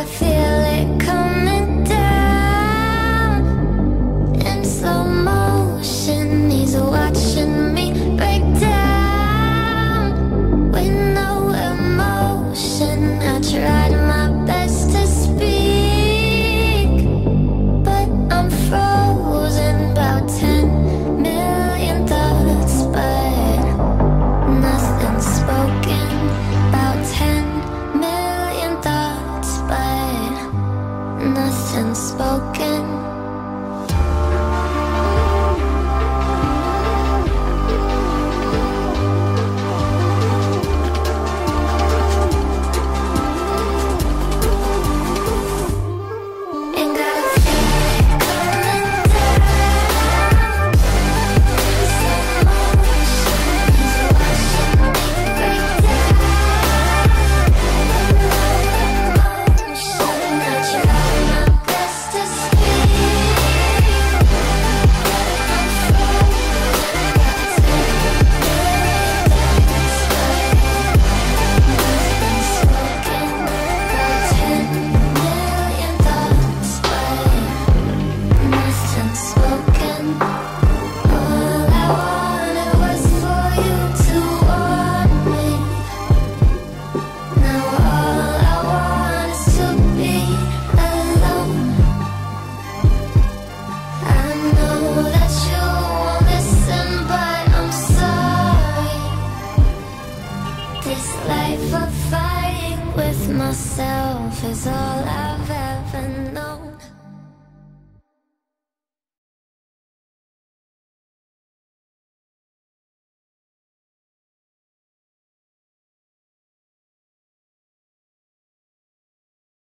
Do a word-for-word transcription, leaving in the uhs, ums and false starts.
I feel it coming down in slow motion. He's watching me break down with no emotion. I tried my best to speak, but I'm frozen. About ten million thoughts, but nothing spoken. About ten million thoughts, but nothing spoken. Ain't got a feeling coming down. Slow motion, he's watching me break down. Emotion, I try my best to speak, but I'm nothing spoken. All I wanted was for you to want me. Now all I want is to be alone. I know that you won't listen, but I'm sorry. This life of fighting with myself is all